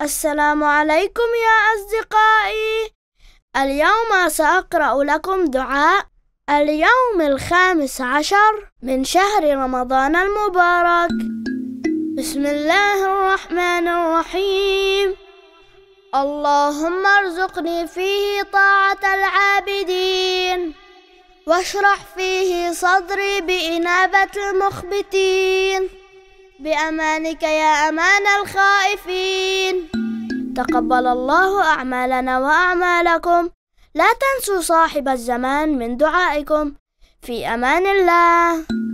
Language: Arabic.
السلام عليكم يا أصدقائي. اليوم سأقرأ لكم دعاء اليوم 15 من شهر رمضان المبارك. بسم الله الرحمن الرحيم. اللهم ارزقني فيه طاعة العابدين، واشرح فيه صدري بإنابة المخبتين، بأمانك يا أمان الخائفين. تقبل الله أعمالنا وأعمالكم. لا تنسوا صاحب الزمان من دعائكم. في أمان الله.